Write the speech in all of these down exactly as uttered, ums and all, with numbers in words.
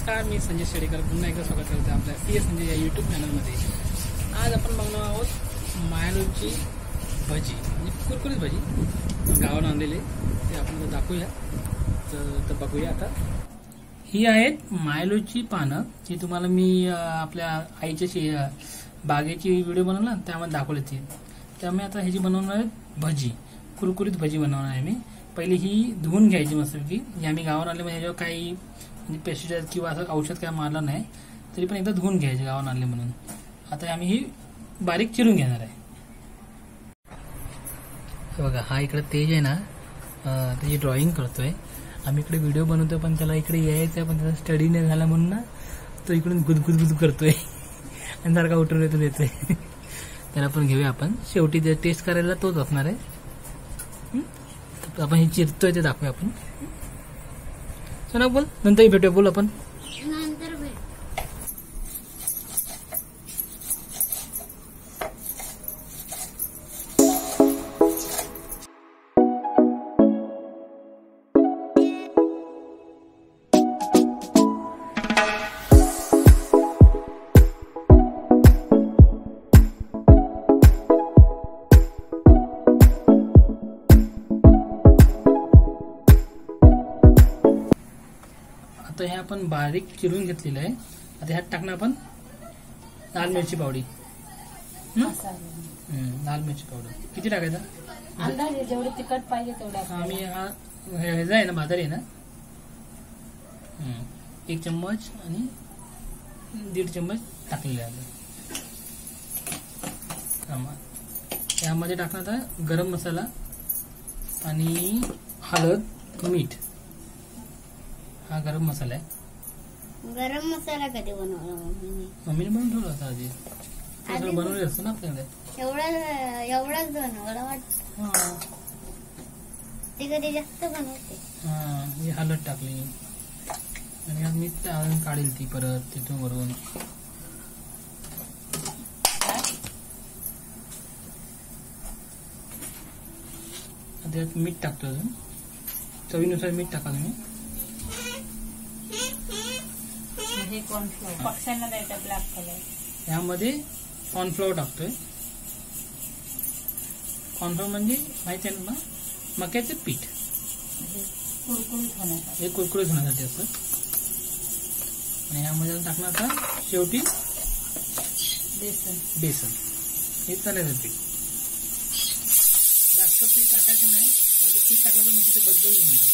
नमस्कार, मी संजय शेडेकर पुन्हा एकदा स्वागत करते आपल्या सी एस संजय या यूट्यूब चॅनलमध्ये. आज आपण बघणार आहोत मायालोची भजी, म्हणजे कुरकुरीत भजी गावाला आणलेले, ते आपण दाखवूया. तर बघूया आता. ही आहेत मायालोची पानं, जी तुम्हाला मी आपल्या आईच्या बागेची व्हिडिओ बनवला त्यामध्ये दाखवली ती. त्यामुळे आता ह्याची बनवणार आहे भजी, कुरकुरीत भजी बनवणार आहे मी. पहिली ही धुवून घ्यायची मस्तपैकी. जे आम्ही गावावर आले म्हणजे ह्याच्यावर काही म्हणजे पेस्टिसाइड किंवा असं औषध काय मारलं नाही, तरी पण एकदा धुवून घ्यायचे गावावर आणले म्हणून. आता आम्ही ही बारीक चिरून घेणार आहे. बघा, हा इकडे तेज आहे ना, त्याची ड्रॉइंग करतोय. आम्ही इकडे व्हिडिओ बनवतोय पण त्याला इकडे यायचं, पण त्याचा स्टडी नाही झाला म्हणून ना तो इकडून गुदगुदगुद करतोय आणि सारखा उठून येतो देतोय. त्याला पण घेऊया आपण. शेवटी ते टेस्ट करायला तोच असणार आहे. आपण हे चिरतोय ते दाखवूया आपण. चला बोल, नंतर भेटूया. बोल आपण. नंतर भेट. आता हे आपण बारीक चिरून घेतलेलं आहे. आता ह्यात टाकणार आपण लाल मिरची पावडर. लाल मिरची पावडर किती टाकायचा? अंदाजे जेवढे तिखट पाहिजे तेवढं. आम्ही हा ह्याचा आहे ना, बाजारी आहे ना, एक चम्मच आणि दीड चम्मच टाकलेले आहे. यामध्ये टाकणार आता गरम मसाला आणि हळद, मीठ. हा गरम मसाला आहे. गरम मसाला कधी बनवला मम्मीने? मम्मीने बनवून ठेवला होता आधी. बनवलेलं असतं ना आपल्याकडे. एवढा एवढाच बनवला वाटतं. हा, ते कधी जास्त बनवते. हा, ही हळद टाकली आणि मी काढेल ती परत तिथून वरून. त्यात मीठ टाकतो, अजून चवीनुसार मीठ टाका तुम्ही. हे कॉर्नफ्लोअर पक्ष्यांना द्यायचा, ब्लॅक कलर. यामध्ये कॉर्नफ्लोअर टाकतोय. कॉर्नफ्लोअर म्हणजे माहिती आहे ना, मक्याचे पीठ. कुरकुरीत होण्यासाठी, हे कुरकुरीत होण्यासाठी असतं. आणि यामध्ये टाकणार आता शेवटी बेसन. बेसन हे चण्याचं पीठ. जास्त पीठ टाकायचं नाही, म्हणजे पीठ टाकलं तर नुसते बदल होणार.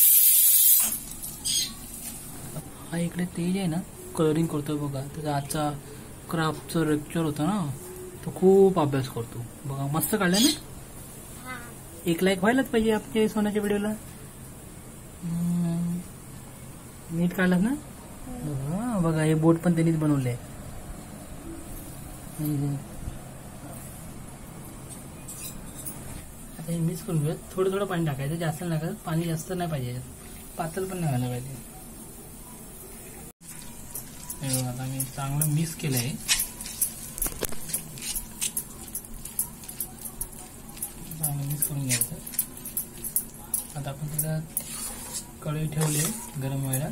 हा इकडे तेज आहे ना, कलरिंग करतोय बघा. त्याचा आजचा क्राफ्टचा लेक्चर होता ना, तो खूप अभ्यास करतो बघा. मस्त काढला ना. एक लाईक व्हायलाच पाहिजे आपल्या सोन्याच्या व्हिडिओला. नीट काढलात ना. बघा, हे बोट पण त्यांनीच बनवले. आता हे मिक्स करून घेऊया. थोडं थोडं पाणी टाकायचं, जास्त नाही टाकायचं. पाणी जास्त नाही पाहिजे, पातळ पण नाही व्हायला पाहिजे. आता मी चांगलं मिक्स केलं आहे. चांगलं मिक्स करून घ्यायचं. आता आपण त्याला कढई ठेवली गरम व्हायला.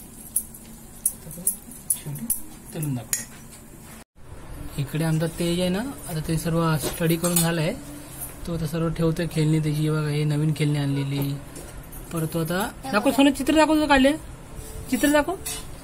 शेवटी तळून दाखवू. इकडे आमचा तेज आहे ना, आता ते सर्व स्टडी करून झालंय. तो आता सर्व ठेवतोय खेळणी त्याची. बघा, हे नवीन खेळणी आणलेली. परत तो आता दाखव. सोनं चित्र दाखव, तुझं काढले चित्र दाखव.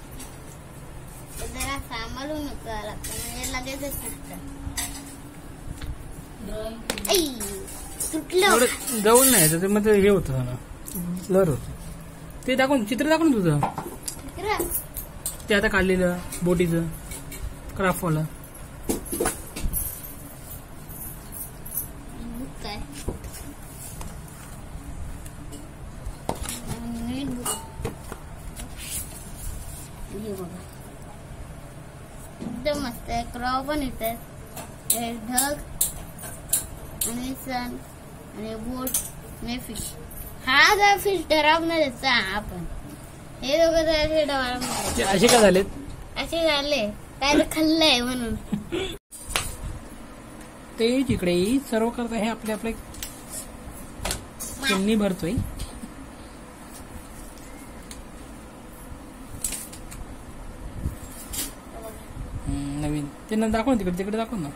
जवळ नाही तर मग हे होतं ना, लर होत. ते दाखवून चित्र दाखवून तुझं ते आता काढलेलं बोटीचं क्राफ्टवाला. एकदम मस्त आहे. क्रॉ पण येत आहे, ढग आणि सन आणि बोट आणि फिश. हा जर फिश डरावणार त्याचा. आपण हे दोघं असे डरावणार. असे का झालेत? असे झाले काय खाल्लंय म्हणून. ते तिकडे सर्व करत आहे. आपले आपले चिमणी भरतोय. ते ना दाखव ना तिकडे तिकडे दाखव ना.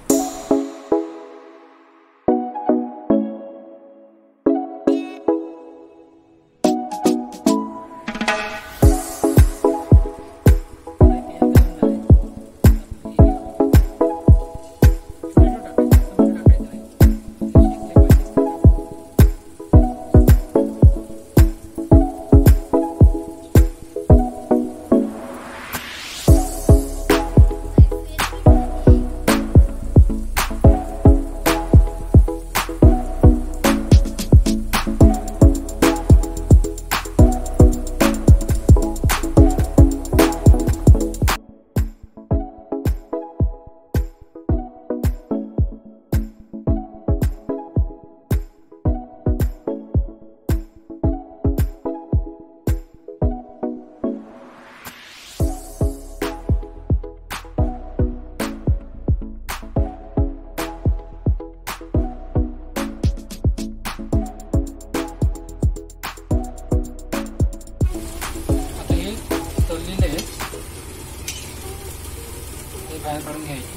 बाहेर काढून घ्यायची.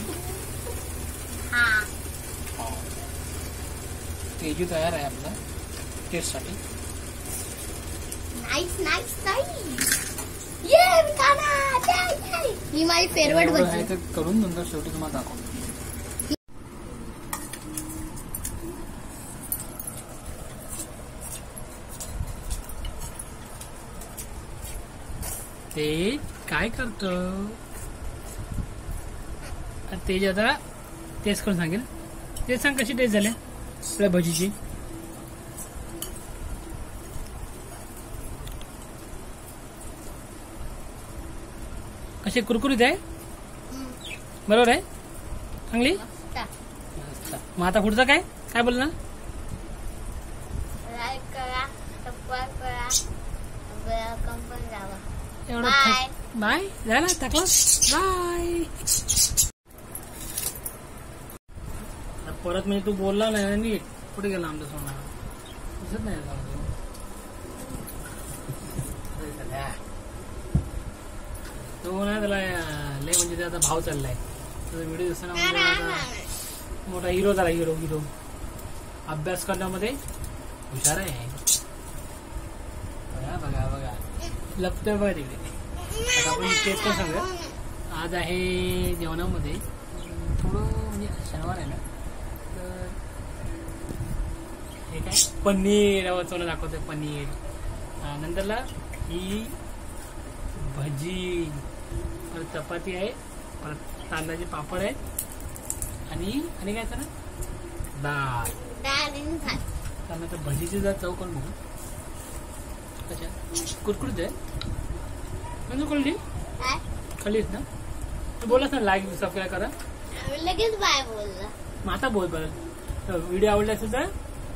तेजू तयार आहे आपला टेस्ट साठी. Nice nice nice. ये ही माझी फेवरेट भजी आहे. करून नंतर शेवटी तुम्हाला दाखवतो. ते काय करतो तेज आता टेस्ट करून सांगेल. ते सांग कशी टेस्ट झाल्या आपल्या भजीची. कशी कुरकुरीत आहे बरोबर आहे चांगली. मग आता पुढचं काय काय बोलला. लाईक करा सबस्क्राईब करा वेलकम पण जावा. एवढं बाय झाला टाकलं बाय. परत म्हणजे तू बोलला नाही नीट कुठे गेला आमचा सोना दिसत नाही. तो ना त्याला लय म्हणजे त्याचा भाव चाललाय. त्याचा व्हिडिओ दिसताना मोठा हिरो झाला. हिरो हिरो अभ्यास करण्यामध्ये हुशार आहे. बघा बघा बघा लपतोय बघा तिकडे. आता आपण टेस्ट करून सांगूया. आज आहे जेवणामध्ये थोडं म्हणजे शनिवार आहे ना तर हे काय पनीर चवलं दाखवतोय. पनीर नंतरला ही भजी परत चपाती आहे परत तांदळाचे पापड आहेत आणि आणि काय ना डाळ. त्यानंतर भजीची जर चव करून बघू कशा कुरकुरीत आहे. म्हणजे कळली खालीच ना तू बोललास ना लाईक सबस्क्राईब करा. लगेच बाय बोलला. मग आता बोल बरं. व्हिडिओ आवडला असेल तर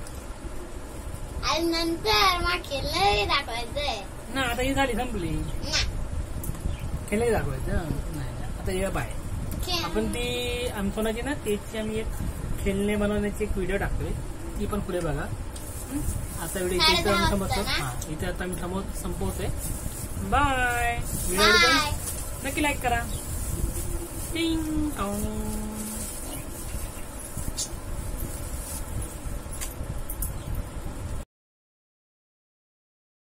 आणि नंतर मग खेळलंय दाखवायचंय ना. आता ही झाली संपली. खेळलंय दाखवायचं नाही. आता ये बाय. आपण ती आमसोनाची ना त्याची आम्ही एक खेळणे बनवण्याची एक व्हिडिओ टाकतोय ती पण पुढे बघा. आता व्हिडिओ इथे आम्ही समजतो. हा इथे आता आम्ही समोर संपवतोय. बाय. व्हिडिओ नक्की लाईक करा. टिंग टॉंग.